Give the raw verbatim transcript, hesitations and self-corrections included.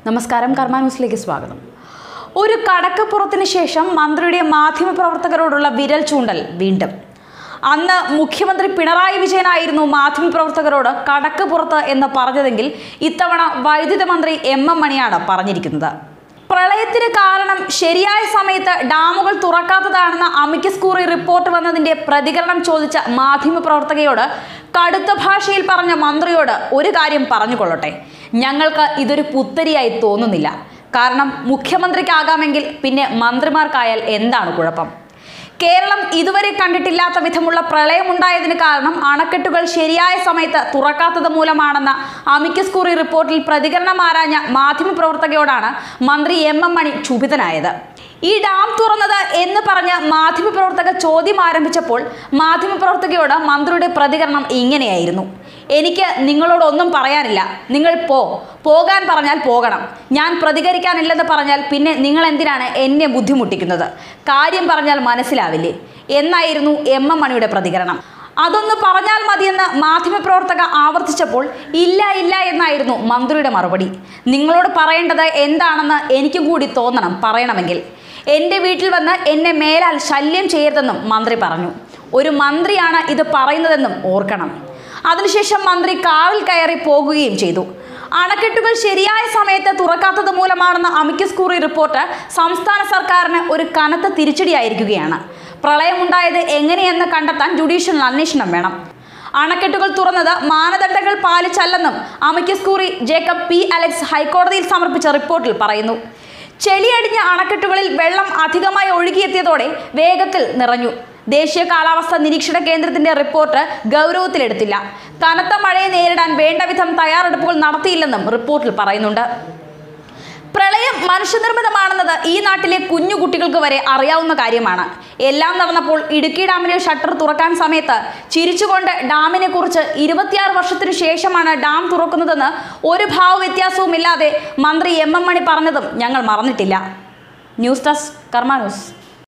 നമസ്കാരം, കർമ്മ ന്യൂസിലേക്ക് സ്വാഗതം. ഒരു കടക്കപ്പുറത്തിന് ശേഷം മന്ത്രിയുടെ മാധ്യമപ്രവർത്തകരോടുള്ള വിരൽ ചൂണ്ടൽ വീണ്ടും. അന്ന് മുഖ്യമന്ത്രി പിണറായി വിജയനായിരുന്നു മാധ്യമപ്രവർത്തകരോട് കടക്കപ്പുറത്ത് എന്ന് പറഞ്ഞതെങ്കിൽ ഇത്തവണ വൈദ്യുതി മന്ത്രി എം എം മണിയാണ് പറഞ്ഞിരിക്കുന്നത്. പ്രളയത്തിന് കാരണം ശരിയായ സമയത്ത് ഡാമുകൾ തുറക്കാത്തതാണെന്ന അമിക്കസ് ക്യൂറി റിപ്പോർട്ട് വന്നതിന്റെ പ്രതികരണം ചോദിച്ച മാധ്യമപ്രവർത്തകയോട് കടുത്ത ഭാഷയിൽ പറഞ്ഞ മന്ത്രിയോട് ഒരു കാര്യം പറഞ്ഞുകൊള്ളട്ടെ, ഞങ്ങൾക്ക് ഇതൊരു പുത്തരിയായി തോന്നുന്നില്ല. കാരണം മുഖ്യമന്ത്രിക്കാകാമെങ്കിൽ പിന്നെ മന്ത്രിമാർക്കായാൽ എന്താണ് കുഴപ്പം? കേരളം ഇതുവരെ കണ്ടിട്ടില്ലാത്ത വിധമുള്ള പ്രളയമുണ്ടായതിന് കാരണം അണക്കെട്ടുകൾ ശരിയായ സമയത്ത് തുറക്കാത്തത് മൂലമാണെന്ന അമിക്കസ് ക്യൂറി റിപ്പോർട്ടിൽ പ്രതികരണം ആരാഞ്ഞ മാധ്യമപ്രവർത്തകയോടാണ് മന്ത്രി എം എം മണി ക്ഷുഭിതനായത്. ഈ ഡാം തുറന്നത് എന്ന് പറഞ്ഞ് മാധ്യമപ്രവർത്തക ചോദ്യം ആരംഭിച്ചപ്പോൾ മാധ്യമപ്രവർത്തകയോട് മന്ത്രിയുടെ പ്രതികരണം ഇങ്ങനെയായിരുന്നു: എനിക്ക് നിങ്ങളോടൊന്നും പറയാനില്ല, നിങ്ങൾ പോ പോകാൻ പറഞ്ഞാൽ പോകണം. ഞാൻ പ്രതികരിക്കാനില്ലെന്ന് പറഞ്ഞാൽ പിന്നെ നിങ്ങൾ എന്തിനാണ് എന്നെ ബുദ്ധിമുട്ടിക്കുന്നത്? കാര്യം പറഞ്ഞാൽ മനസ്സിലാവില്ലേ എന്നായിരുന്നു എം എം മണിയുടെ പ്രതികരണം. അതൊന്ന് പറഞ്ഞാൽ മതിയെന്ന് മാധ്യമപ്രവർത്തക ആവർത്തിച്ചപ്പോൾ ഇല്ല ഇല്ല എന്നായിരുന്നു മന്ത്രിയുടെ മറുപടി. നിങ്ങളോട് പറയേണ്ടത് എന്താണെന്ന് എനിക്കും കൂടി തോന്നണം പറയണമെങ്കിൽ. എൻ്റെ വീട്ടിൽ വന്ന് എന്നെ മേലാൽ ശല്യം ചെയ്യരുതെന്നും മന്ത്രി പറഞ്ഞു. ഒരു മന്ത്രിയാണ് ഇത് പറയുന്നതെന്നും ഓർക്കണം. അതിനുശേഷം മന്ത്രി കാറിൽ കയറി പോകുകയും ചെയ്തു. അണക്കെട്ടുകൾ ശരിയായ സമയത്ത് തുറക്കാത്തത് മൂലമാണെന്ന അമിക്കസ് ക്യൂറി റിപ്പോർട്ട് സംസ്ഥാന സർക്കാരിന് ഒരു കനത്ത തിരിച്ചടിയായിരിക്കുകയാണ്. പ്രളയമുണ്ടായത് എങ്ങനെയെന്ന് കണ്ടെത്താൻ ജുഡീഷ്യൽ അന്വേഷണം വേണം. അണക്കെട്ടുകൾ തുറന്നത് മാനദണ്ഡങ്ങൾ പാലിച്ചല്ലെന്നും അമിക്കസ് ക്യൂറി ജേക്കബ് പി അലക്സ് ഹൈക്കോടതിയിൽ സമർപ്പിച്ച റിപ്പോർട്ടിൽ പറയുന്നു. ചെളിയടിഞ്ഞ അണക്കെട്ടുകളിൽ വെള്ളം അധികമായി ഒഴുകിയെത്തിയതോടെ വേഗത്തിൽ നിറഞ്ഞു. ദേശീയ കാലാവസ്ഥാ നിരീക്ഷണ കേന്ദ്രത്തിന്റെ റിപ്പോർട്ട് ഗൗരവത്തിലെടുത്തില്ല. കനത്ത മഴയെ നേരിടാൻ വേണ്ട വിധം തയ്യാറെടുപ്പുകൾ നടത്തിയില്ലെന്നും റിപ്പോർട്ടിൽ പറയുന്നുണ്ട്. പ്രളയം മനുഷ്യനിർമ്മിതമാണെന്നത് ഈ നാട്ടിലെ കുഞ്ഞു കുട്ടികൾക്ക് വരെ അറിയാവുന്ന കാര്യമാണ്. എല്ലാം നടന്നപ്പോൾ ഇടുക്കി ഡാമിലെ ഷട്ടർ തുറക്കാൻ സമയത്ത് ചിരിച്ചുകൊണ്ട് ഡാമിനെ കുറിച്ച് ഇരുപത്തിയാറ് വർഷത്തിനു ശേഷമാണ് ഡാം തുറക്കുന്നതെന്ന് ഒരു ഭാവവ്യത്യാസവുമില്ലാതെ മന്ത്രി എം എം മണി പറഞ്ഞതും ഞങ്ങൾ മറന്നിട്ടില്ല. News desk, Karma news.